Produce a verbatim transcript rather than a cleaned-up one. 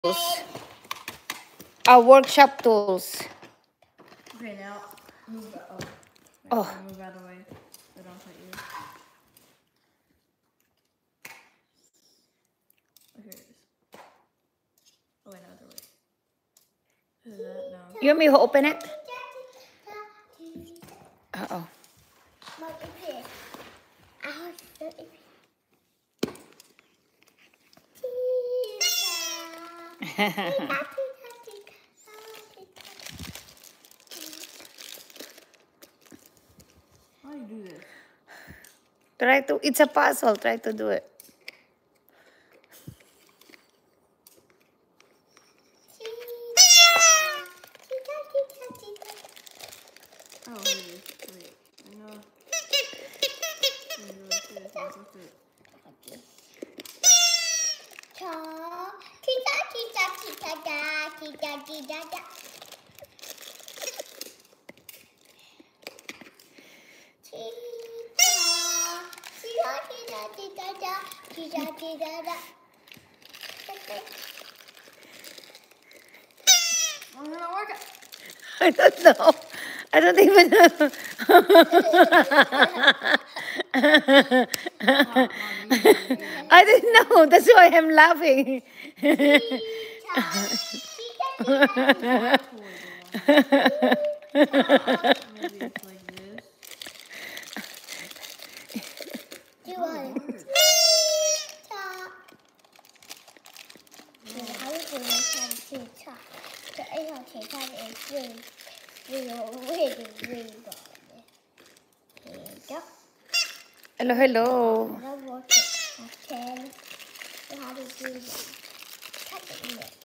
Our workshop tools. Okay, now move that. Oh, Oh. move out of the way. So don't hurt you. Okay, it is. Oh wait, no, other way. Is that no? You want me to open it? Uh oh. How do you do this? Try to. It's a puzzle. Try to do it. Oh, here it is. Wait, I know. Oh, you're not working. I don't know. I don't even know. I didn't know. That's why I'm laughing. Maybe it's like this. Do I? How is it going to TikTok? The A on TikTok is really, really, really, really good. Here you go. Hello, hello. I love watching. Okay. So how do you do that? Cut it in there.